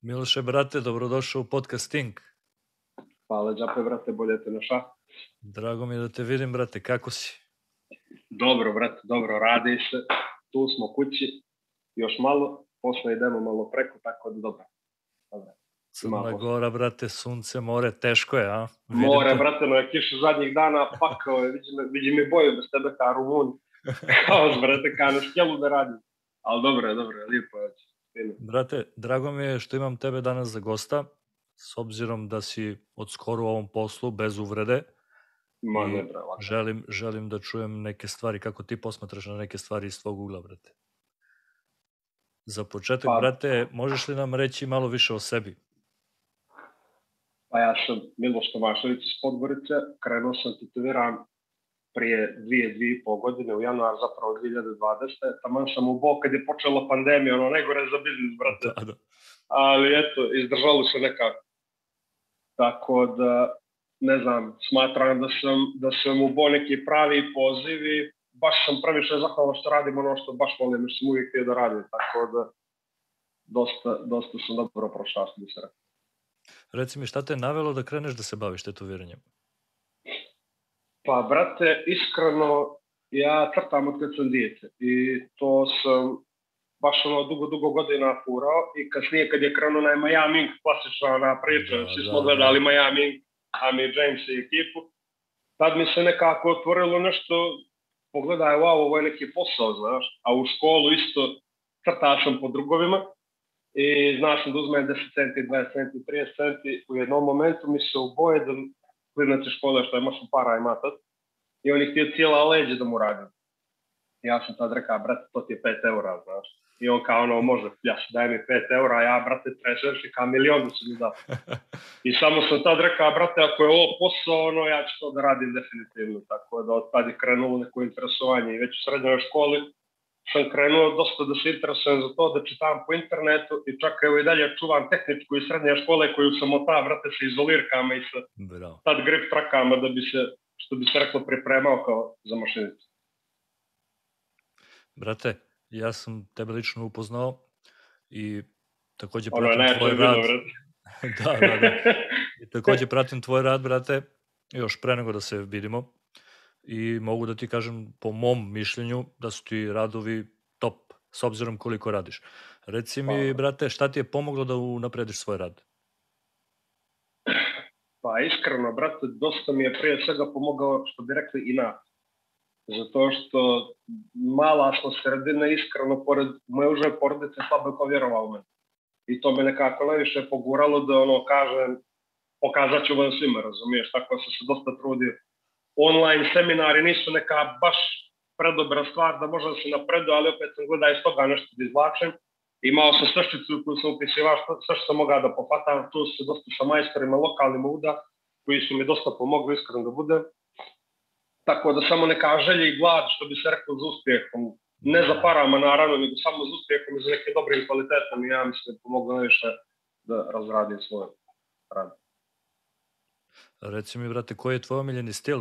Miloše, brate, dobrodošao u podcasting. Hvala, džape, brate, bolje te naša. Drago mi je da te vidim, brate, kako si? Dobro, brate, dobro, radi se. Tu smo kući, još malo, posle idemo malo preko, tako da dobro. Crna Gora, brate, sunce, more, teško je, a? More, brate, no je kiša zadnjih dana, pakao je, vidi mi boju bez tebe kao Rumun. Kaos, brate, kao na skjelu da radim. Ali dobro je, lijepo je. Brate, drago mi je što imam tebe danas za gosta, s obzirom da si od skoro u ovom poslu, bez uvrede. Želim da čujem neke stvari, kako ti posmatraš na neke stvari iz tvog ugla, brate. Za početak, brate, možeš li nam reći malo više o sebi? Pa ja sam Miloš Tomašević iz Podgorice, krenuo sam tetoviran prije 2,5 godine, u januar zapravo 2020. Taman sam u bok kad je počela pandemija, ono najgore za biznis, brate. Da. Ali eto, izdržalo se nekako. Tako da, ne znam, smatram da sam u bo neki pravi poziv i baš sam previše zahvalan što radim ono što baš volim, jer sam uvijek htio da radim. Tako da, dosta sam dobro prošao, što bi se rekao. Reci mi, šta te je navelo da kreneš da se baviš tetoviranjem? Pa, brate, iskreno, ja crtam od kad sam dijete i to sam baš dugo godina furao i kasnije kad je krenuo na Miami Ink, klasična ona priča, svi smo gledali Miami Ink, Amy James i ekipu, tad mi se nekako otvorilo nešto, pogledaj, wow, ovo je neki posao, znaš, a u školu isto crtao sam po drugovima i znaš sam da uzmem 10 centi, 20 centi, 30 centi, u jednom momentu mi se uboje da klinac iz škole što je mašu para ima tad i on je htio cijela leđe da mu radim. Ja sam tad rekao, brate, to ti je 5 eura, znaš. I on kao ono, može, daj mi 5 eura, ja, brate, treseš i kao milion da su mi dao. I samo sam tad rekao, brate, ako je ovo posao, ono, ja ću to da radim definitivno. Tako da od tad je krenulo neko interesovanje i već u srednjoj školi sam krenuo dosta da se interesujem za to, da čitam po internetu i čak evo i dalje čuvam tehničku iz srednje škole koju sam otao, brate, sa izolirkama i sa tad grip trakama da bi se, što bi se reklo, pripremao kao za mašinicu. Brate, ja sam tebe lično upoznao i takođe pratim tvoj rad. Da. I takođe pratim tvoj rad, brate, još pre nego da se vidimo. I mogu da ti kažem, po mom mišljenju, da su ti radovi top, s obzirom koliko radiš. Reci mi, brate, šta ti je pomoglo da unaprediš svoj rad? Pa iskreno, brate, dosta mi je prije svega pomogao, što bi rekli, inat. Zato što mala smo sredina, iskreno, pored moje uže porodice, slabo je povjerovao u mene. I to me nekako najviše poguralo da ono kažem, pokazat ću vam svima, razumiješ, tako sam se dosta trudio. Online seminari nisu neka baš predobra stvar da možda se napredu, ali opet sam gledao iz toga nešto da izvlačem. Imao sam srščicu koju sam upisivao, sve što sam mogao da pofatam, tu se dosta sa majstorima lokalnim uda, koji su mi dosta pomogli, iskreno da budem. Tako da samo neka želja i glad, što bi se rekao, za uspjehom. Ne za parama, naravno, nego samo za uspjehom i za nekim dobrim kvalitetom. I ja mislim da pomoglo najviše da razradim svoj rad. Reci mi, brate, koji je tvoj omiljeni stil?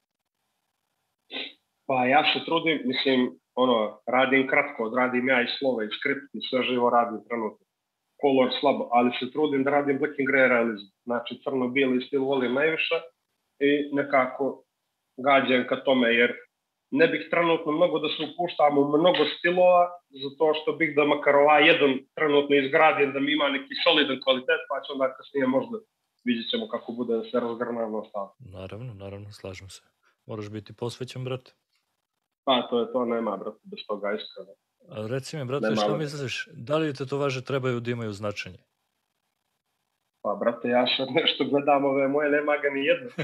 Pa ja se trudim, mislim, radim kratko, odradim ja i slova i skript i sve živo radim trenutno. Color slabo, ali se trudim da radim black and grey realizm. Znači, crno-bijeli stil volim najviše i nekako gađam ka tome, jer ne bih trenutno mnogo da se upuštam u mnogo stilova, zato što bih da makar jedan trenutno izgradim, da mi ima neki solidan kvalitet, pa će onda kasnije možda vidjet ćemo kako bude da se razgrnamo ostalo. Naravno, slažem se. Moraš biti posvećen, brate. Pa, to je to, nema, brate, bez toga iskreno. Reci mi, brate, šta misliš, da li tetovaže trebaju da imaju značenje? Pa, brate, ja sad nešto gledam ove moje, nema ga ni jedno.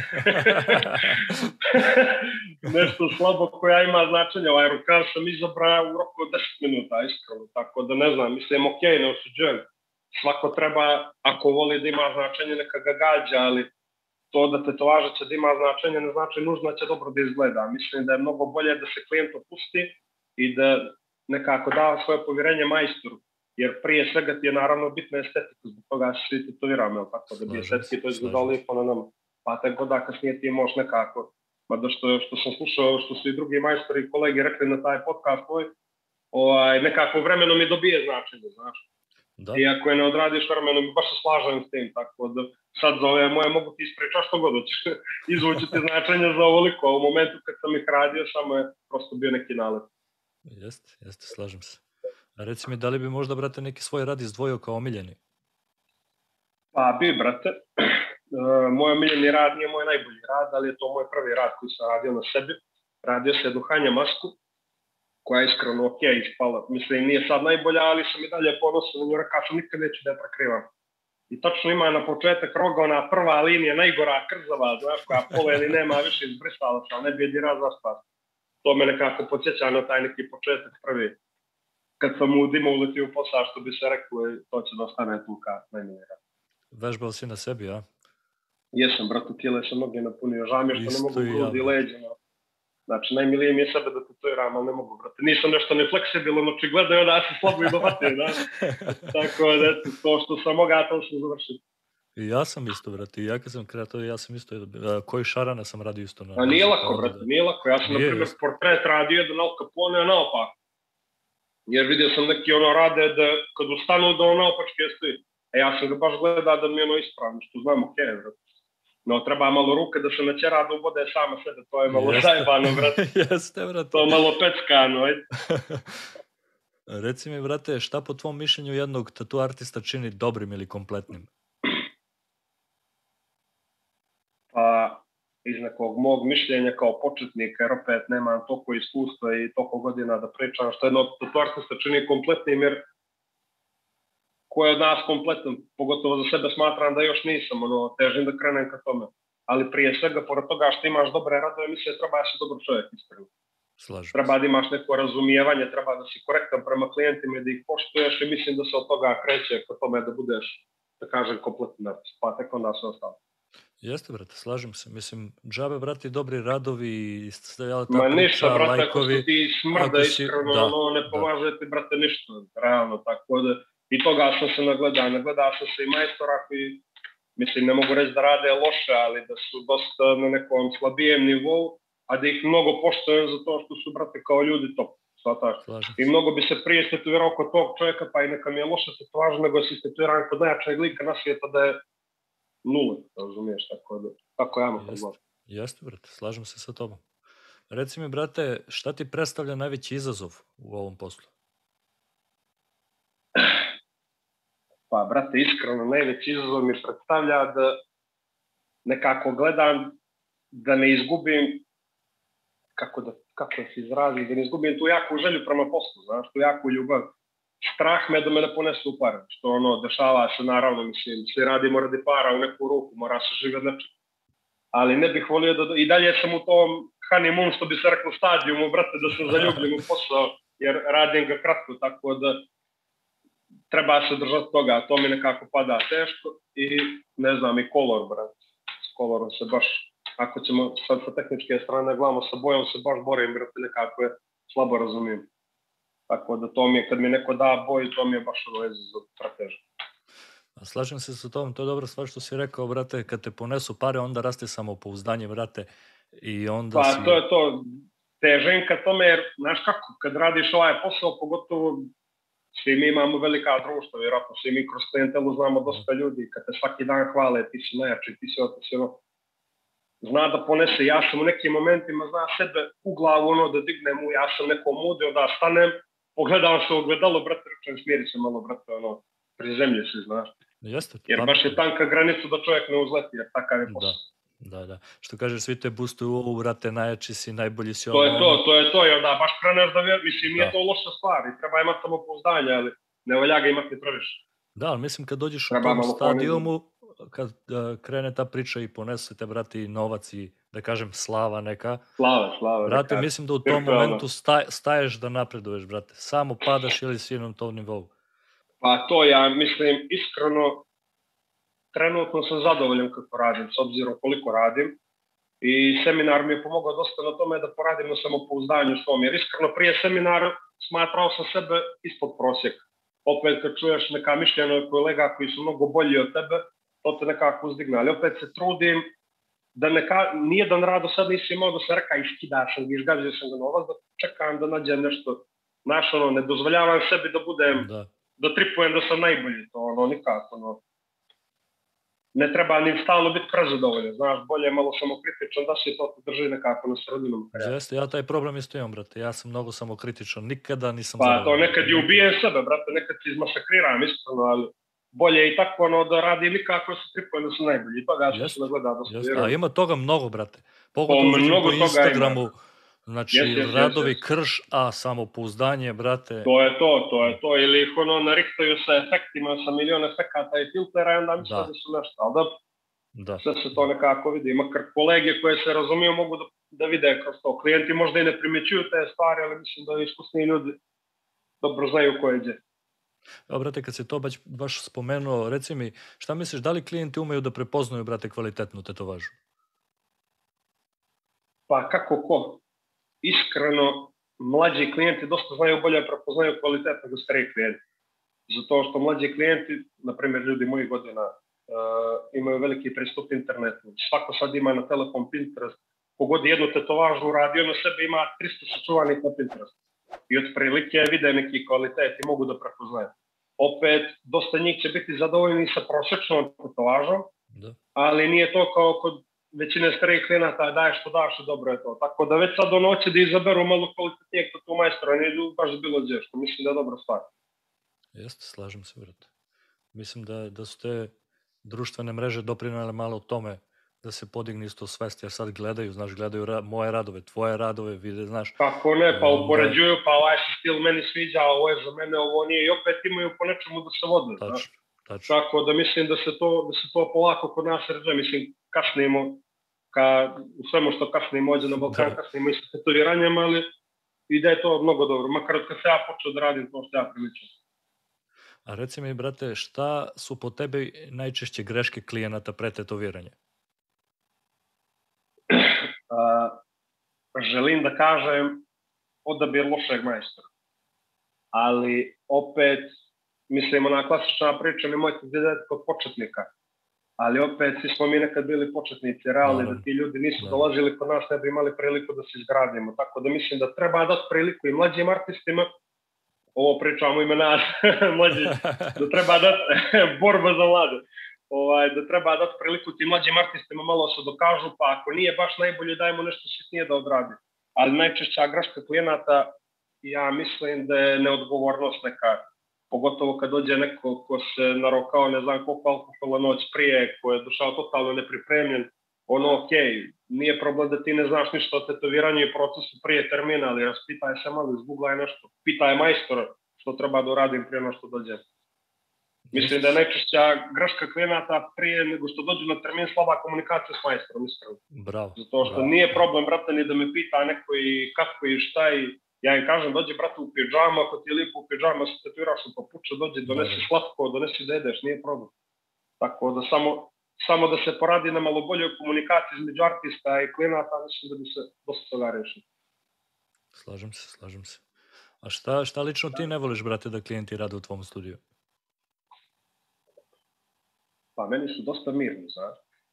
Nešto slabo koja ima značenje, ovaj rukav sam izabrao u roku od 10 minuta, iskreno, tako da ne znam, mislim, okej, ne osuđujem. Svako treba, ako voli da ima značenje, neka ga gađa, ali to da tetovaža će da ima značenje ne znači nužno će dobro da izgleda. Mislim da je mnogo bolje da se klijent opusti i da nekako da svoje povjerenje majstoru. Jer prije svega ti je naravno bitna estetika, zbog toga se svi tetoviramo, tako da bi estetski to izgledalo lijepo na nama. Pa tako da kasnije ti možeš nekako, mada što sam slušao, što su i drugi majstori i kolegi rekli na taj podcast tvoj, nekako vremenom mi dobije značenje, znaš. I ako je ne odradiš vremenom, baš se slažem s tim, tako da sad za ove moje mogu ti ispričati što god hoćeš. Izvući ti značenje za ovoliko, a u momentu kad sam ih radio, samo je prosto bio neki nalet. Jeste, slažem se. A reci mi, da li bi možda, brate, neki svoj rad izdvojio kao omiljeni? Pa bi, brate. Moj omiljeni rad nije moj najbolji rad, ali je to moj prvi rad koji sam radio na sebi. Radio se Duhanja masku, koja je iskreno ok ispala. Mislim, nije sad najbolja, ali sam i dalje ponosan na nju, rekao sam nikad neću da je prekrivam. I tačno ima na početak roga ona prva linija, najgora krzava, znaš, koja pola ili nema više izbrisala se, ali ne bi je dirao za spas. To me nekako podsjeća na taj neki početak prvi. Kad sam u dima uletio u posao, što bi se reklo, to će da ostane tu kao najmilji rad. Vežbao si na sebi, a? Jesam, bratu, kile sam mnogi napunio. Žao mi je što ne mogu grudi leđeno. Znači, najmilije mi je sebe da tatuiram, ali ne mogu, brate. Nisam nešto nefleksibilan, očigledno je da se slabo i dovatio, da? Tako da, to što sam mogao, to sam završio. I ja sam isto, brate. Ja kad sam kreator, ja sam isto, koji šarana sam radio isto na... A nije lako, brate, nije lako. Ja sam, na primjer, portret radio jedan Al Capone, naopak. Jer vidio sam neki rade da kad ustanu da naopačke stoji. Ja sam ga baš gledao da mi je ispravno, što znam, ok, brate. No, treba malo ruke da se načera da ubode sama sebe, to je malo zajebano, brate. Jeste, brate. To je malo peckano, ajde. Reci mi, brate, šta po tvom mišljenju jednog tatu artista čini dobrim ili kompletnim? Pa, iz nekog mog mišljenja kao početnika, jer opet nemam toliko iskustva i toliko godina da pričam, što jednog tatu artista čini kompletnim, jer ko je od nas kompletan, pogotovo za sebe smatram da još nisam, težim da krenem ka tome. Ali prije svega, pored toga što imaš dobre radove, mislim da treba da si dobar čovjek, iskreno. Treba da imaš neko razumijevanje, treba da si korektan prema klijentima i da ih poštuješ i mislim da se od toga kreće ka tome da budeš, da kažem, kompletan artist, pa tek onda se ostalo. Jeste, brate, slažem se. Mislim, džabe, brate, dobri radovi, ta priča, ništa, brate, lajkovi. Ako ti smrda iskreno, ne pomaže ti, brate, ništa, realno, tako da. I toga sam se nagledao sam se i majstora koji, mislim, ne mogu reći da rade loše, ali da su dosta na nekom slabijem nivou, a da ih mnogo poštujem za to što su, brate, kao ljudi top. I mnogo bi se prije tetovirao kod tog čovjeka, pa i neka mi je loša tetovaža, nego si tetoviran kod najjačeg lika na svijeta da je nula, razumiješ, tako ja mogu gledati. Jeste, brate, slažem se sa tobom. Reci mi, brate, šta ti predstavlja najveći izazov u ovom poslu? Pa, brate, iskreno, najveći izazov mi predstavlja da nekako gledam da ne izgubim, kako da se izrazim, da ne izgubim tu jaku želju prema poslu, znaš, tu jaku ljubav. Strah me da me ne ponesu u pare, što dešava se naravno, mislim, svi radimo radi para u neku ruku, mora se živjeti nečeg. Ali ne bih volio da, i dalje sam u tom honeymoon, što bi se reklo, stadijumu, brate, da se zaljubim u posao, jer radim ga kratko, tako da treba se držati toga, to mi nekako pada teško i ne znam, i kolor, brate. S kolorom se baš, ako ćemo sad sa tehničke strane gledamo, sa bojom se baš borim, brate, nekako je slabo razumijem. Tako da to mi je, kad mi neko da boju, to mi je baš izazov pretežno. Slažem se sa tom, to je dobra stvar što si rekao, brate, kad te ponesu pare, onda raste samopouzdanje, brate, i onda pa to je to, težim ka tome, jer, znaš kako, kad radiš ovaj posao, pogotovo svi mi imamo velika društva, vjerojatno svi mi kroz klijentelu znamo dosta ljudi, kad te svaki dan hvale, ti si najjači, ti si ono, zna da ponese, ja sam u nekim momentima, zna sebe u glavu, da dignem ja sam nekom mudio, da stanem, pogledam se u ogledalo, brate, rečem, smiri se malo, brate, prizemlji se, znaš. Jeste, jer baš je tanka granica da čovjek ne uzleti, jer takav je posao. Da. Što kažeš, svi te boostuju, brate, najjači si, najbolji si. To je to, jer da, baš kreneš da mislim, nije to loša stvar i treba imati samopouzdanje, ali ne valja ga imati previše. Da, ali mislim, kad dođeš u tom stadijumu, kad krene ta priča i ponese te, brate, i novac i, da kažem, slava neka. Slava. Brate, mislim da u tom momentu staješ da napreduješ, brate. Samo padaš ili si na tom nivou. Pa to ja mislim, iskreno, trenutno sam zadovoljan kako radim, s obzirom koliko radim. I seminar mi je pomogao dosta na tome da poradim na samopouzdanju svom. Jer iskreno, prije seminara smatrao sam sebe ispod prosjeka. Opet kad čuješ neka mišljenja kolega koji su mnogo bolji od tebe, to te nekako uzdigne. Ali opet se trudim da nijedan rad do sad nisi imao da se reka iskidaš, izgazio sam ga novac, da čekam da nađem nešto. Znaš, ne dozvoljavam sebi da budem da tripujem da sam najbolji, to nikako, ne treba ni stalno biti prezadovoljan, znaš, bolje je malo samokritičan da se to drži nekako na sredinom. Jeste, ja taj problem isto imam, brate, ja sam mnogo samokritičan, nikada nisam zadovoljan. Pa to nekad i ubijem sebe, brate, nekad se izmasakriram, iskreno, ali bolje je i tako da radim nikako se tripujem da sam najbolji, toga što se ne gleda da se vjerujem. A ima toga mnogo, brate, pogotovo vidim po Instagramu, znači radovi krš, a samopouzdanje, brate. To je to, ili ih narihtaju sa efektima, sa milion efekata i filtera i onda misle da su nešto, ali da sve se to nekako vidi. Makar kolege koje se razumiju mogu da vide kroz to. Klijenti možda i ne primjećuju te stvari, ali mislim da iskusni ljudi dobro znaju ko je gdje. Evo, brate, kad se to baš spomenuo, reci mi, šta misliš, da li klijenti umeju da prepoznaju, brate, kvalitetnu tetovažu? Pa kako ko? Iskreno, mlađi klijenti dosta bolje prepoznaju kvalitet nego stariji klijenti. Zato što mlađi klijenti, na primjer ljudi mojih godina, imaju veliki pristup internetu. Svako sad ima na telefon Pinterest. Pogodi jednu tetovažu, radi ono sebe, ima 300 sačuvanih na Pinterest. I otprilike vide neki kvalitet i mogu da prepoznaju. Opet, dosta njih će biti zadovoljni sa prosječnom tetovažom, ali nije to kao kod većine starijih klijenata, daj što daš i dobro je to. Tako da već sad hoće da izaberu malo kvalitetnijeg tatu majstora, ne idu baš bilo gdje, što mislim da je dobra stvar. Jeste, slažem se, brate. Mislim da su te društvene mreže doprinele malo u tome da se podigne isto svest, jer sad gledaju, znaš, moje radove, tvoje radove, vide, znaš. Kako ne, pa upoređuju, pa ovaj se stil meni sviđa, ovo je za mene, ovo nije, i opet imaju po nečemu da se vode. Tačno. Tako da mislim da se to polako kod nas ređe, mislim, kasnimo, u svemu što kasnimo, ođe na Balkan, kasnimo i sa tetoviranjem, ali i da je to mnogo dobro, makar od kad se ja počeo da radim to što ja priličam. A reci mi, brate, šta su po tebi najčešće greške klijenata pre tetoviranja? Želim da kažem odabir lošeg majstora. Ali opet, mislim, ona klasična priča, nemojte gledati kod početnika. Ali opet, svi smo mi nekad bili početnici, realni, da ti ljudi nisu dolazili kod nas, ne bi imali priliku da se izgradimo. Tako da mislim da treba dati priliku i mlađim artistima, ovo pričamo ime nas, mlađi, da treba dati borba za mlade. Da treba dati priliku tim mlađim artistima malo se dokažu, pa ako nije baš najbolje, dajmo nešto sitnije da odradi. Ali najčešća greška klijenata, ja mislim da je neodgovornost neka, pogotovo kad dođe neko ko se narokao ne znam koliko alkohola noć prije, ko je došao totalno nepripremljen, nije problem da ti ne znaš ništa o tetoviranju i procesu prije termina, ali raspitaj se malo, izgooglaj nešto, pitaj majstora što treba da uradim prije no što dođe. Mislim da je najčešća greška klijenata prije nego što dođu na termin slaba komunikacija s majstorom, iskreno. Bravo. Zato što nije problem, brate, ni da me pita neko i kako i šta i ja im kažem, dođi, brate, u pidžamu, ako ti je lijepo u pidžamu, se tetiraš u papuču, dođi, donesi slatko, donesi da jedeš, nije problem. Tako da samo da se poradi na malo boljoj komunikaciji između artista i klijenata, mislim da bi se dosta toga rešilo. Slažem se. A šta lično ti ne voliš, brate, da klijenti rade u tvom studiju? Pa meni su dosta mirni, znaš.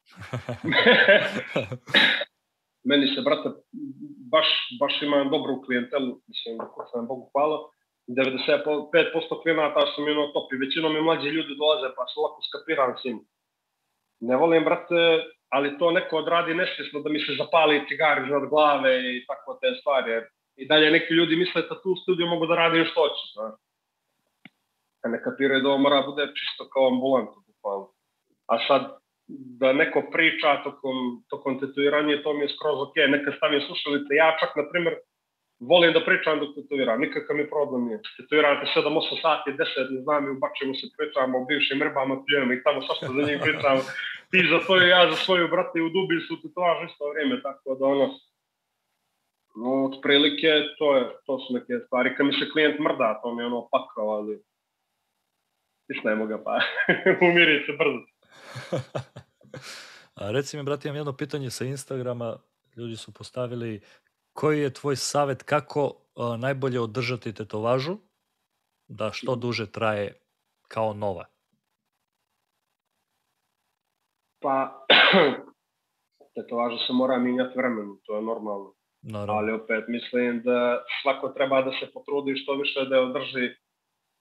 Meni se, brate, baš imam dobru klijentelu, mislim, da sam Bogu hvala. 95% klijenata su mi top i većinom i mlađi ljudi dolaze pa se lako skapiram s njim. Ne volim, brate, ali to neko odradi nesvjesno da mi se zapali cigar iznad glave i tako te stvari. I dalje neki ljudi misle da tu u studiju mogu da radim što hoće, znaš. A ne kapiraju da ovo mora bude čisto kao ambulanto, bukvalno. A sad, da neko priča tokom tetoviranja, to mi je skroz ok, neka stavim slušalice. Ja čak, na primjer, volim da pričam dok tetoviram, nikakav mi problem nije. Tetoviram te 7-8 sati, 10, ne znam, i ubačemo se, pričamo o bivšim ribama, pljujemo i tamo svašta za njih pričamo. Ti za svoju, ja za svoju, brate, u dubi su tetovaž isto vrijeme, tako da otprilike, to su neke stvari. Kad mi se klijent mrda, to mi je pakao, ali isnemo ga pa, umiri se brzo. A reci mi, brate, imam jedno pitanje sa Instagrama. Ljudi su postavili koji je tvoj savjet kako najbolje održati tetovažu da što duže traje kao nova? Pa, tetovaža se mora mijenjati vremenu, to je normalno. Ali opet mislim da svako treba da se potrudi što više da je održi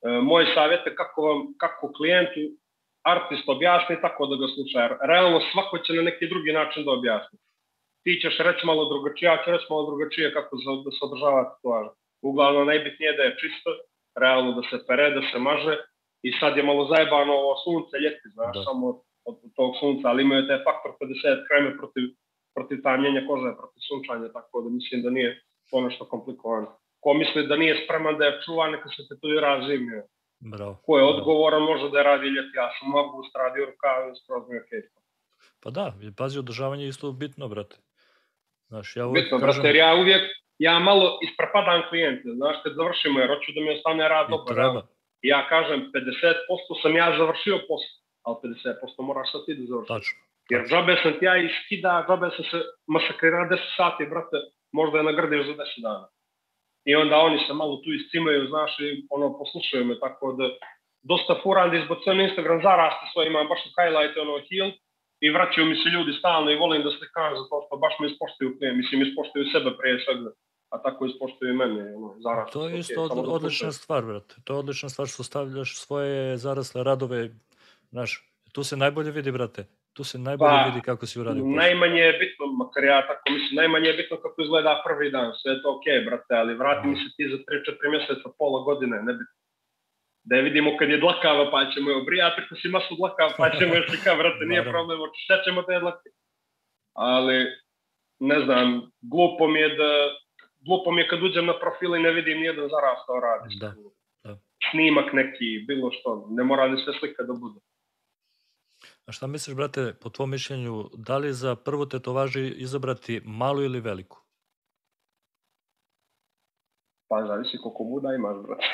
Moj savjet je kako klijentu artist objasni tako da ga sluša. Realno svako će na neki drugi način da objasni. Ti ćeš reći malo drugačije, ja ću reći malo drugačije kako da se održava tatuaža. Uglavnom najbitnije da je čisto, realno da se pere, da se maže i sad je malo zajebano ovo sunce, ljeti, znaš, samo od tog sunca, ali imaju taj faktor 50 kreme protiv tamljenja kože, protiv sunčanja, tako da mislim da nije to nešto komplikovano. Ko misli da nije spreman da je čuva, neka se tatuira zimnje. Ko je odgovoran, može da je radi ljeti. Ja sam mogu radio rukav i skroz mi okej. Pa da, pazi, održavanje je isto bitno, brate. Znaš, ja bitno, brate, jer ja malo isprepadam klijente, znaš, kad završimo, jer hoću da mi ostane rad dobro. Ja kažem, 50% sam ja završio posao, ali 50% moraš sad ti da završiš. Tačno. Jer džabe sam ti ja iskida, džabe sam se masakrira 10 sati, brate, možda je nagradiš za 10 dana. I onda oni se malo tu iscimaju, znaš, i poslušaju me, tako da dosta furan da izbacujem Instagram zarasti svoj, imam baš highlight, heal, i vraćaju mi se ljudi stalno i volim da se kaže zato što baš me ispoštuju klijen, mislim, ispoštuju sebe prije svega, a tako ispoštuju i mene, zarasti. To je isto odlična stvar, brate, to je odlična stvar što stavljaš svoje zarasle radove, znaš, tu se najbolje vidi, brate. Tu se najbolje vidi kako si uradio posao. Najmanje je bitno, makar ja tako mislim, najmanje je bitno kako izgleda prvi dan. Sve je to okej, brate, ali vrati mi se ti za 3-4 mjeseca, pola godine, ne bitno. Da je vidimo kad je dlakava pa ćemo je obrijati, ako si masu dlakava pa ćemo je slika, brate, nije problem, očišćat ćemo te dlake. Ali, ne znam, glupo mi je kad uđem na profil i ne vidim nijedan zarastao radiš. Snimak neki, bilo što, ne mora ni sve slika da bude. A šta misliš, brate, po tvom mišljenju, da li za prvu tetovažu izabrati malu ili veliku? Pa zavisi koliko muda imaš, brate.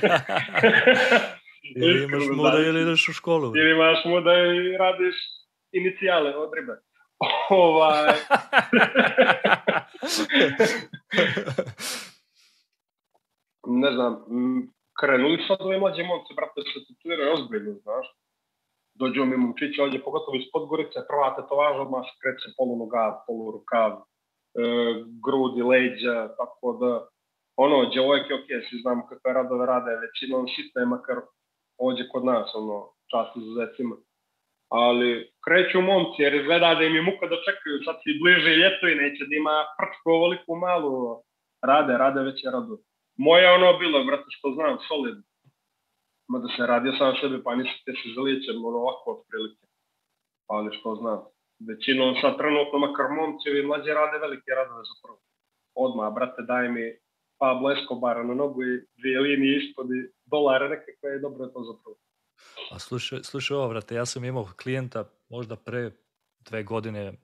Ili imaš muda ili ideš u školu. Ili imaš muda i radiš inicijale od ribe. Ne znam, krenuli sad ovi mlađi momci, brate, se tatuiraju ozbiljno, znaš. Dođu mi momčići ovdje, pogotovo iz Podgorice, prva tetovaža odmah se kreće polunoga, polurukav, grudi, leđa, tako da, djevojke, svi znamo kakve radove rade, većinom sitne, makar ovdje kod nas, čast izuzecima. Ali kreću momci, jer izgleda da im je muka da čekaju, sad si bliže ljeto i neće da ima prčku ovoliku malu, rade veće radove. Moje bilo, brate, što znam, solidno. Mada se radio sam sebi, pa nisam te se zalijećem, ovako od prilike. Ali što znam. Većinom sad trenutno makar momcevi mlađe rade velike radove zapravo. Odmah, brate, daj mi Pablo Escobara na nogu i 2 linije ispod i $1 nekakve je dobro to zapravo. A slušaj ovo, brate, ja sam imao klijenta možda pre 2 godine.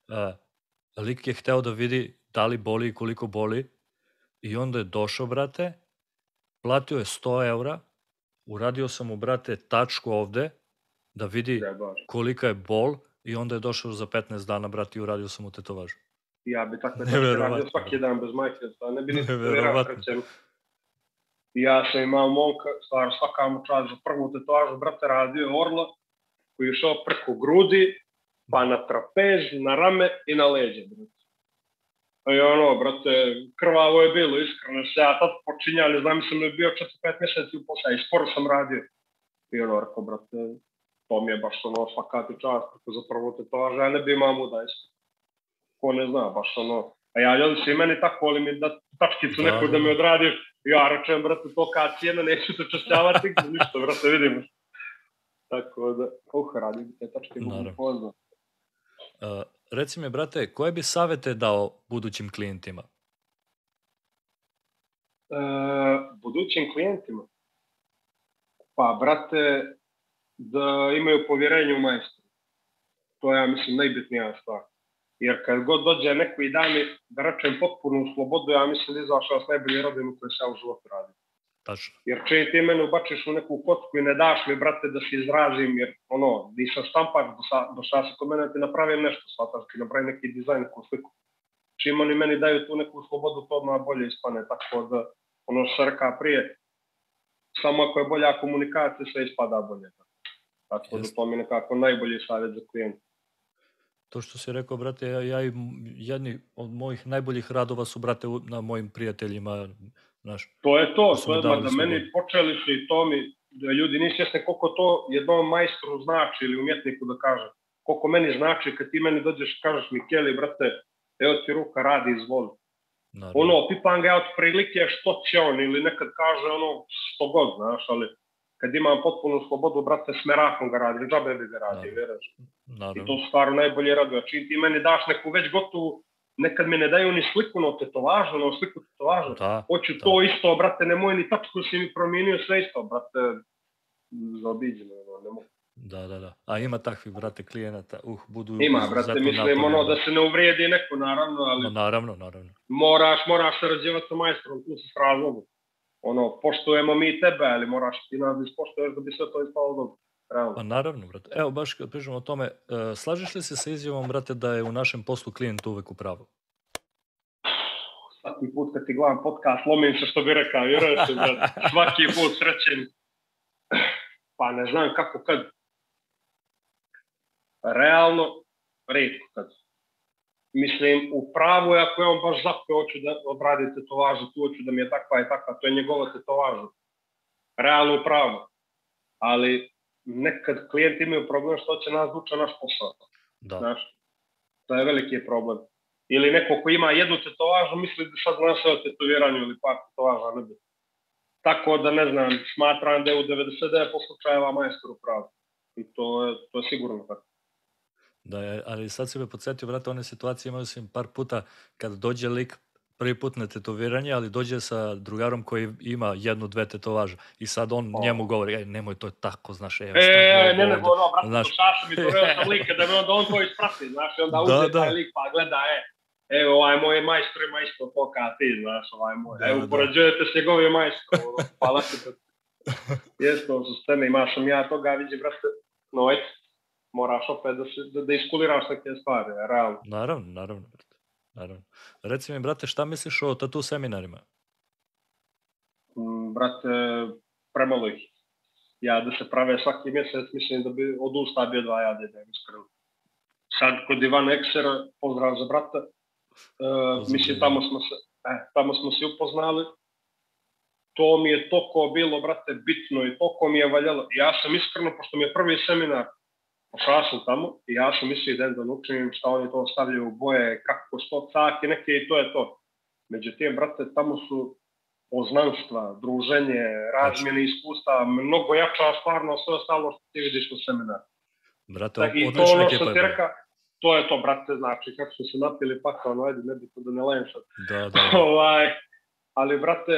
Lik je hteo da vidi da li boli i koliko boli. I onda je došao, brate, platio je 100 €, uradio sam mu, brate, tačku ovde, da vidi kolika je bol i onda je došao za 15 dana, brate, i uradio sam mu tetovažu. Ja bi takve tačke radio svaki dan bez majke, ne bi nisi reakrećen. Ja sam imao momka, svaka mu čast za prvu tetovažu, brate, radio je orlo, koji je išao preko grudi, pa na trapez, na rame i na leđe, brate. I brate, krvavo je bilo, iskreno se ja tad počinjali, znam sam da je bio 4-5 mjeseci u posao i sporo sam radio. I rekao, brate, to mi je baš svaka ti čast, za prvo tetovažu, ja ne bi imao muda isto. Ko ne zna, baš A ja ljudi se i meni tako, ali mi da tačkicu neku da mi odradi, ja rečem, brate, to kad cijena, neću se češćavati, ništa, brate, vidimo. Tako da, radi te tačke mogu poznat. Reci mi, brate, koje bi savete dao budućim klijentima? Budućim klijentima? Pa, brate, da imaju povjerenje u majstora. To je, ja mislim, najbitnija stvar. Jer kad god dođe neko i da mi, da rečem, potpunu slobodu, ja mislim da izašao s najbolje rodinu koje se ja u životu radim. Tačno. Jer čim ti mene ubačiš u neku kocku i ne daš mi, brate, da se izrazim, jer nisam štampar, došao se kod mene ti napravim nešto, shvataš, ti napravim neki dizajn, neku sliku. Čim oni meni daju tu neku slobodu, to odmah bolje ispane, tako da, što se reka prije, samo ako je bolja komunikacija, sve ispada bolje. Tako da to mi je nekako najbolji savjet za klijenta. To što si rekao, brate, jedni od mojih najboljih radova su, brate, na mojim prijateljima, znaš. To je to da meni počeli su i to mi, da ljudi nisu svjesni koliko to jednom majstru znači ili umjetniku da kaže. Koliko meni znači kad ti meni dođeš kažeš mi Kelly, brate, evo ti ruka, radi, izvoli. Pipam ga od prilike što će on ili nekad kaže što god, znaš, ali kad imam potpunu slobodu, brate, s merakom ga radi, džabe bi ga radi, vjeraš. I to stvarno najbolje raduje. Čim ti meni daš neku već gotovu, nekad mi ne daju ni sliku na tetovažu, na sliku tetovažu. Hoću to isto, brate, nemoj ni tačku si mi promijenio, sve isto, brate, zaobiđeno, ne mogu. Da. A ima takvih, brate, klijenata, budu... Ima, brate, mislim, da se ne uvrijedi neko, naravno, ali... Naravno. Moraš sarađivati sa majstrom, tu se s razlogom. Poštujemo mi tebe, ali moraš ti nas ispoštuješ da bi sve to ispalo dobro. Pa naravno, brate. Evo, baš kad pričamo o tome, slažeš li se sa izjavom, brate, da je u našem poslu klijent uvek u pravu? Svaki put kad ti gledam podcast, lomim se što bi rekao, vjeruješ se, brate. Svaki put srećen. Pa ne znam kako kad. Realno, retko kad. Mislim, u pravu je ako je on baš zapeo, hoću da obradi tetovažu, tu hoću da mi je takva i takva, to je njegova tetovaža. Realno u pravu. Ali nekad klijenti imaju problem što će nas duče naš posao. Znaš, to je veliki problem. Ili neko ko ima jednu tetovažu misli da sad zna sve o tetoviranju ili par tetovaža, ne bi. Tako da, ne znam, smatram da je u 99% slučajeva majstor u pravu. I to je sigurno tako. Da, ali sad si me podsjetio, vrata, one situacije imao sam par puta kad dođe lik prvi put na tetoviranje, ali dođe sa drugarom koji ima jednu, dve tetovaže i sad on njemu govori, nemoj to tako, znaš, ne, nego brate, slušaš mi, doveo sam lika da me onda on to isprati, znaš, i onda uzeti taj lik pa gleda, evo, ovaj moj majstor ima isto to kao ti, znaš, ovaj moj, upoređujete s njegovim majstorom, hvala ti, brate. Jesno, su scene, imaš sam ja toga, vidi, brate, no eto. Moraš opet da iskuliraš neke stvari, realno. Naravno. Reci mi, brate, šta misliš o tatu seminarima? Brate, premalo ih. Ja da se prave svaki mjesec, mislim da bi odustao bio 2 jade, da je iskreno. Sad kod Ivana Eksera, pozdrav za brata, mislim tamo smo se upoznali. To mi je toliko bilo, brate, bitno i toliko mi je valjalo. Ja sam iskreno, pošto mi je prvi seminar, pošao sam tamo i ja sam mislio da naučim šta oni to stavljaju u boje, kako sto caki neke i to je to. Međutim, brate, tamo su poznanstva, druženje, razmjene iskustva, mnogo jača stvarno sve ostalo što ti vidiš u seminaru. Brate, odlična ekipa je bila. To je to, brate, znači, kako su se napili pakao, no ajde, ne bi to da ne lajem sad. Da. Ali, brate,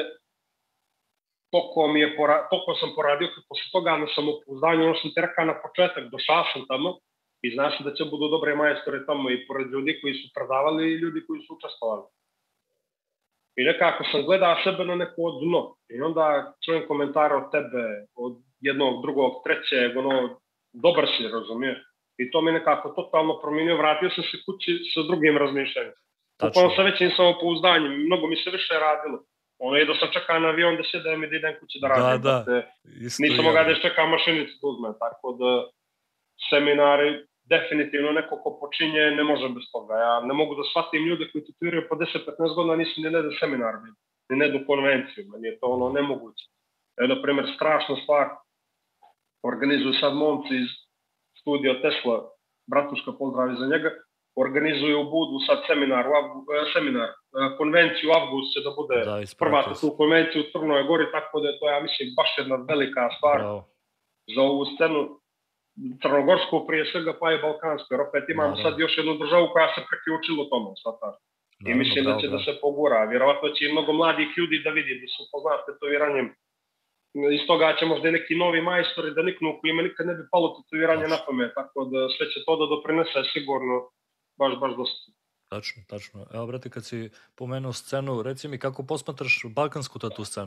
toliko sam poradio, kad posle toga na samopouzdanju, sam ti rekao na početak, došao sam tamo i znaš da će budu dobre majstore tamo i pored ljudi koji su predavali i ljudi koji su učestvovali. I nekako sam gledao sebe na neko dno i onda čujem komentare od tebe, od jednog, drugog, trećeg, dobar si, razumije. I to mi nekako totalno promijenio, vratio sam se kući sa drugim razmišljanjem. Upravo sa većim samopouzdanjem, mnogo mi se više radilo. Da sam čekao na avion da sjedem i da idem kući da radim. Nisam mogao da čekam mašinicu da uzmem, tako da seminari definitivno neko ko počinje ne može bez toga. Ja ne mogu da shvatim ljude koji tetoviraju po 10-15 godina, nisu ni nedu seminar, ni nedu konvenciju, meni je to nemoguće. Na primjer, strašna stvar, organizuju sad momci iz studija Tesla, Bratuška, pozdravi za njega, organizuju u Budu sad seminar, konvenciju u avgustu će da bude prva tu konvenciju u Crnoj Gori, tako da je to, ja mislim, baš jedna velika stvar za ovu scenu crnogorsku prije svega, pa i balkansku, jer opet imamo sad još jednu državu koja se preključila tome. I mislim da će da se pogura. Vjerovatno će i mnogo mladih ljudi da vidi, da su poznati tetoviranjem. Iz toga će možda i neki novi majstori da niknu kojima nikad ne bi palo tetoviranje na pamet, tako da sve će to da doprinese sigurno baš dosta. Tačno. Evo, brate, kad si pomenuo scenu, reci mi kako posmatraš balkansku tatu scenu?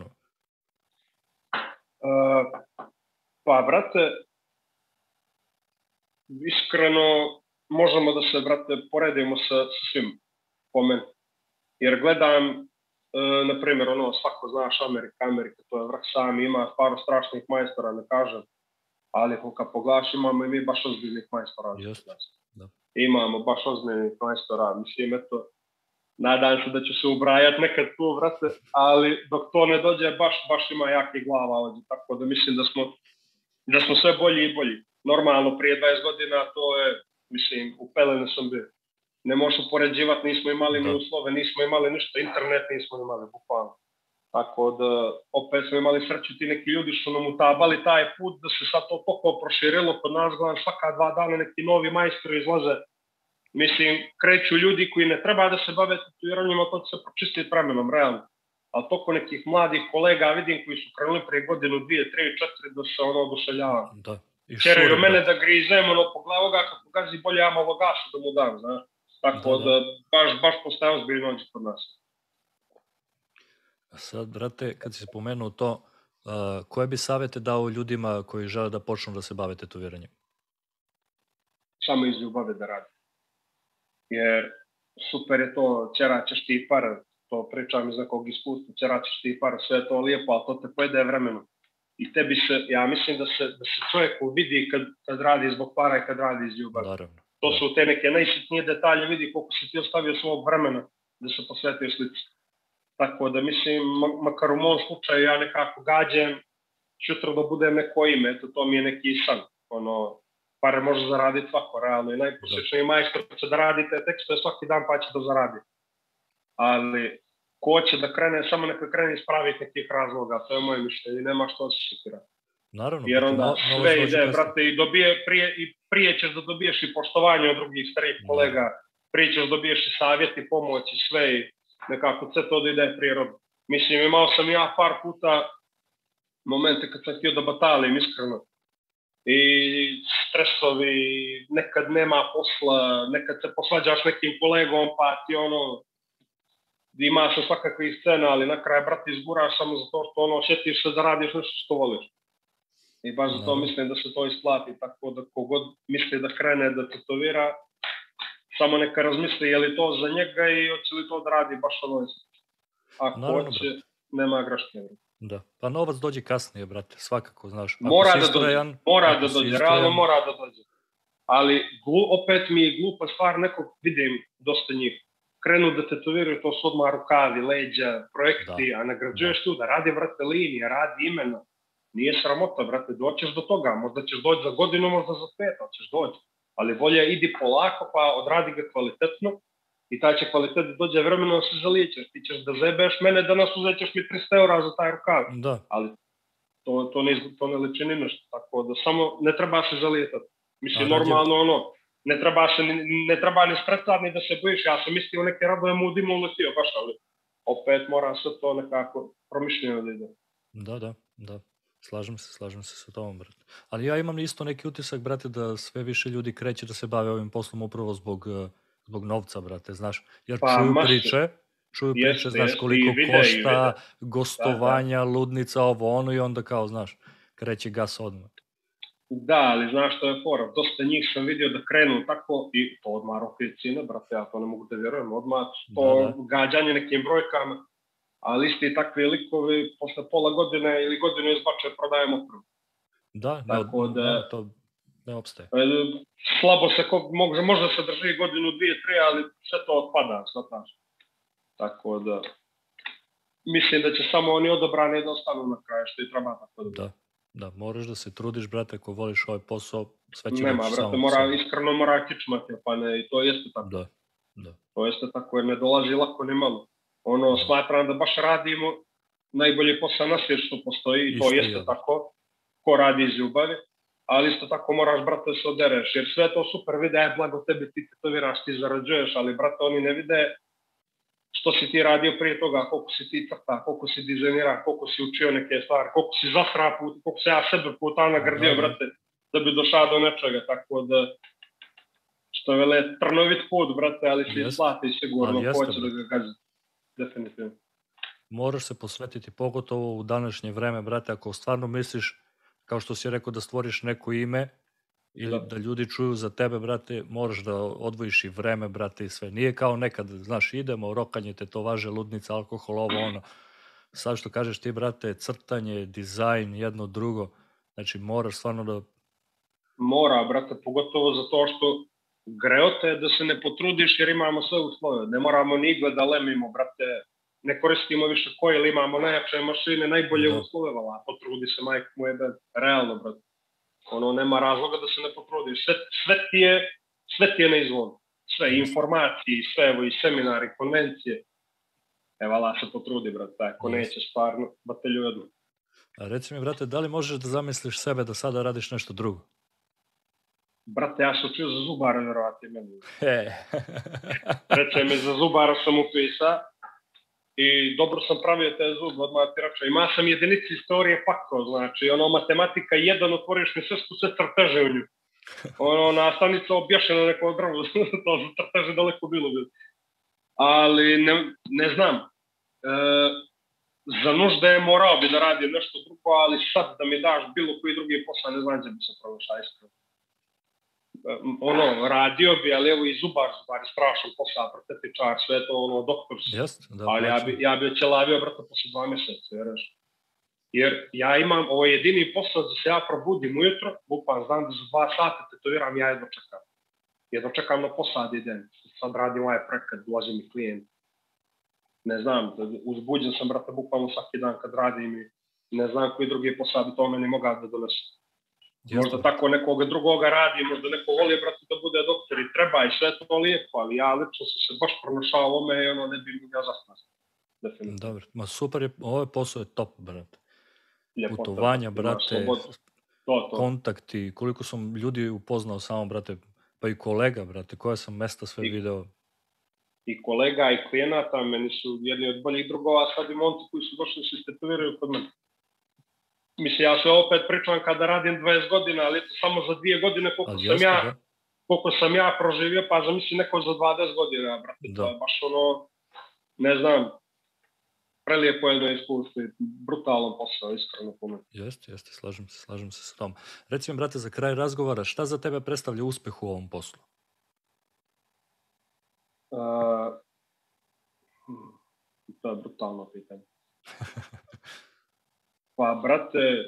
Pa, brate, iskreno možemo da se, brate, poredimo sa svim po meni. Jer gledam, na primjer, svako znaš Amerika, to je vrh sam, ima par strašnih majstora, ne kažem, ali kad pogledaš imamo i mi baš ozbiljnih majstora. Just, da. Imamo baš ozbiljnih majstora, mislim, eto, Nadam se da ću se ubrajati nekad tu, vrate, ali dok to ne dođe, baš ima jaki glava ovdje, tako da mislim da smo sve bolji i bolji. Normalno, prije 20 godina to je, mislim, u pelene sam bio. Ne možeš upoređivati, nismo imali ni uslove, nismo imali ništa, internet nismo imali, bukvalno. Tako da, opet smo imali sreću, ti neki ljudi su nam utabali taj put da se sad to toliko proširilo kod nas, gledam svaka 2 dana neki novi majstori izlaze. Mislim, kreću ljudi koji ne treba da se bave tatuiranjima, to će se pročistiti vremenom, realno. Ali toliko nekih mladih kolega vidim koji su krenuli prije godinu, 2, 3, 4 da se oduševljava. Čeraju mene da grizem, po glavoga kako gazi bolje ja malo gasu da mu dam, znaš. Tako da baš postaje ozbiljno ovdje kod nas. Sad, brate, kad si spomenuo to, koje bi savjete dao ljudima koji žele da počnu da se bave tetoviranjem? Samo iz ljubavi da radi. Jer super je to, ćeraćeš ti par, to pričam iz nekog iskustva, ćeraćeš ti par, sve je to lijepo, ali to te pojede vremenom. I tebi se, ja mislim da se čovjeku vidi kad radi zbog para i kad radi iz ljubavi. Naravno. To su te neke najsitnije detalje, vidi koliko si ti ostavio svog vremena da se posvetio slici. Tako da mislim, makar u mom slučaju ja nekako gađam, sutra da budem neko ime, eto to mi je neki san. Pare može zaraditi svako, realno. I najposličniji majstor će da radite tekstove svaki dan pa će da zaradi. Ali ko će da krene, samo neka krene iz pravih nekih razloga, to je moje mišljenje, nema što se šikira. Naravno. Jer onda sve ide, brate, i prije ćeš da dobiješ i poštovanje od drugih starih kolega, prije ćeš da dobiješ i savjet i pomoć i sve i nekako sve to da ide prirodno. Mislim, imao sam ja par puta momente kad sam htio da batalim, iskreno. I stresovi, nekad nema posla, nekad se posvađaš nekim kolegom, pa ti imaš svakakvih scena, ali na kraju, brati, izguraš samo zato što sjetiš se da radiš nešto što voliš. I baš zato mislim da se to isplati, tako da kogod misli da krene da tetovira, samo neka razmisli je li to za njega i hoće li to da radi baš Ako hoće, nema greške. Da, pa novac dođe kasnije, brate, svakako, znaš. Mora da dođe, realno mora da dođe. Ali opet mi je glupa stvar, nekog vidim dosta njih. Krenu da tetoviraju, to su odmah rukavi, leđa, projekti, a nagrađuješ tu da radi, brate, linija, radi imena. Nije sramota, brate, doćeš do toga, možda ćeš doći za godinu, možda za 5, ali ćeš doći. Ali bolje idi polako, pa odradi ga kvalitetno i taj će kvalitet da dođe vremenom se zalijećeš. Ti ćeš da zebeš mene, danas uzećeš mi 300 € za taj rukav. Da. Ali to ne liči ni nešto, tako da samo ne treba se zalijetati. Mislim, normalno ne treba ni stresati ni da se bojiš. Ja sam mislio neke radove mu dimu uletio, baš, ali opet mora sve to nekako promišljeno da ide. Da. Slažem se sa tobom, brate. Ali ja imam isto neki utisak, brate, da sve više ljudi kreće da se bave ovim poslom upravo zbog novca, brate, znaš. Jer čuju priče, znaš koliko košta, gostovanja, ludnica, ovo, ono i onda kao, znaš, kreće gas odmah. Da, ali znaš što je fora, dosta njih sam vidio da krenu tako i to odmah roke cijene, brate, ja to ne mogu da vjerujem, odmah to gađanje nekim brojkama. Ali isti takvi likovi posle pola godine ili godinu izbače prodajemo opremu. Da, to ne opstaje. Slabo se, možda se drži godinu, 2, 3, ali sve to otpada, shvataš. Tako da, mislim da će samo oni odabrani da ostanu na kraju, što i treba tako da. Da, moraš da se trudiš, brate, ako voliš ovaj posao, sve će nema, brate, iskreno mora kičmati, pa ne, i to jeste tako. Da. To jeste tako, jer ne dolazi lako ni malo. Smatram da baš radimo najbolji posao na svijetu što postoji i to jeste tako, ko radi iz ljubavi, ali isto tako moraš, brate, se odereš, jer sve to super vide, blago tebi ti tetoviraš, ti zarađuješ, ali, brate, oni ne vide što si ti radio prije toga, koliko si ti crta, koliko si dizajnira, koliko si učio neke stvari, koliko si zasra put, koliko se ja sebe puta nagradio, brate, da bi došao do nečega, tako da što vele trnovit put, brate, ali si isplati sigurno, hoće da ga gazi. Definitivno. Moraš se posvetiti, pogotovo u današnje vreme, brate, ako stvarno misliš, kao što si rekao, da stvoriš neko ime ili da ljudi čuju za tebe, brate, moraš da odvojiš i vreme, brate, i sve. Nije kao nekad, znaš, idemo, rokanje, tetovaže, ludnica, alkohol, ovo, ono. Sad što kažeš ti, brate, crtanje, dizajn, jedno drugo, znači moraš stvarno da... Mora, brate, pogotovo zato što greote da se ne potrudiš jer imamo sve uslove. Ne moramo ni igle da lemimo, brate. Ne koristimo više koje ili imamo najjače mašine, najbolje uslove, vala. Potrudi se, majka mu jebe. Realno, brate. Nema razloga da se ne potrudiš. Sve ti je na izvodu. Sve, informacije, sve, evo, i seminari, konvencije. Vala se potrudi, brate. Ako nećeš stvarno, batelju jednu. A reci mi, brate, da li možeš da zamisliš sebe da sada radiš nešto drugo? Brate, ja sam učio za zubara, verovatno meni. Reče mi, za zubara sam upisao i dobro sam pravio te zub od matirača. Ima sam jedinici istorije pakao, znači, matematika 1, otvoriš mi sve crteže u nju. Nastavnica objašnjena neko drvo, to su crteže daleko bilo. Ali ne znam. Za nužde morao bi da radim nešto drugo, ali sad da mi daš bilo koji drugi posao, ne znam da bi se prošao iskreno. Radio bi, ali evo i zubar strašan posao, protetičar, sve to doktorski. Ali ja bi očelavio, brate, posle 2 mjeseca, jer ja imam, ovo je jedini posao da se ja probudim ujutro, bukvalno znam da za 2 sata tetoviram, ja jedno čekam. Jedno čekam na posao da idem. Sad radim ovaj prekat, dolazi mi klijent. Ne znam, uzbuđen sam, brate, bukvalno svaki dan kad radim i ne znam koji drugi posao bi to meni mogao da donesu. Možda tako nekoga drugoga radi, možda neko voli, brate, da bude doktor i treba i sve to lijepo, ali ja lično sam se baš pronašao ovome i ne bi mi ga zasnao. Dobro, ma super je, ovaj posao je top, brate. Putovanja, brate, kontakti, koliko sam ljudi upoznao samo, brate, pa i kolega, brate, koje sam mesta sve video. I kolega i klijenata, meni su jedni od boljih drugova, sad i momci koji su došli se istetoviraju kod mene. Mislim, ja se opet pričam kada radim 20 godina, ali samo za 2 godine koliko sam ja proživio, pa zamisli neko za 20 godina, brate. To je baš ne znam, prelijepo jedno iskustvo i brutalan posao, iskreno po meni. Jeste, slažem se s tom. Reci mi, brate, za kraj razgovora, šta za tebe predstavlja uspeh u ovom poslu? To je brutalno pitanje. Pa, brate,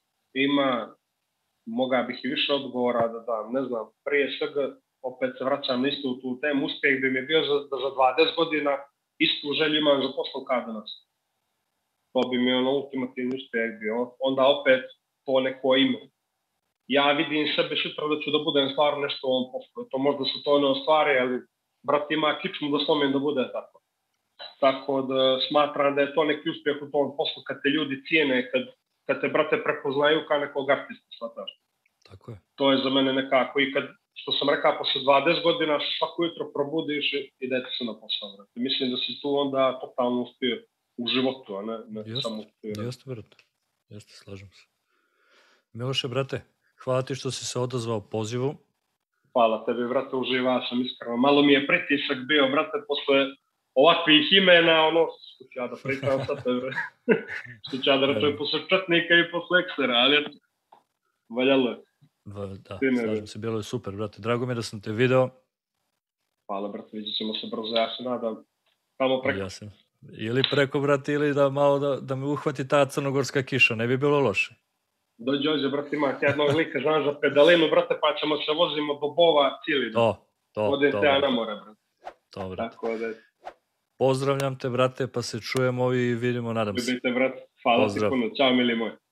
moga bih i više odgovora da dam, ne znam, prije svega, opet se vraćam na istu tu temu, uspjeh bi mi bio da za 20 godina istu želju imam za poslom kao danas. To bi mi ultimativni uspjeh bio, onda opet to neko ima. Ja vidim sebe sutra da ću da budem stvarno nešto u ovom poslu, to možda se to ne ostvari, ali brat ima kičmu da slomim da bude tako. Tako da smatram da je to neki uspjeh u tom poslu kad te ljudi cijene, kad te, brate, prepoznaju kao nekog artista, shvataš. Tako je. To je za mene nekako i kad, što sam rekao, posle 20 godina svako jutro probudiš i idete se na posao, brate. Mislim da si tu onda totalno uspio u životu, a ne samo uspio. Jeste, brate. Jeste, slažem se. Miloše, brate, hvala ti što si se odazvao pozivu. Hvala tebi, brate, uživao sam iskreno. Malo mi je pritisak bio, brate, posle ovakvih imena, što ću ja da pričam sa tebe, što ću ja da rečem posle Četnika i posle Eksera, ali eto, valjalo je. Da, slažem se, bilo je super, brate. Drago mi je da sam te video. Hvala, brate, vidjet ćemo se brzo, ja se nadam. Tamo preko. Jasno. Ili preko, brate, ili da malo da me uhvati ta crnogorska kiša, ne bi bilo loše. Dođe, brate, ima jednog lika, znam za pedalinu, brate, pa ćemo se vozimo do Bova cijeli. To. Odem te ja na more, brate. To, brate. Tako da... Pozdravljam te, brate, pa se čujemo i vidimo, nadam se. Ljubite, brate. Hvala ti puno. Ćao, mili moj.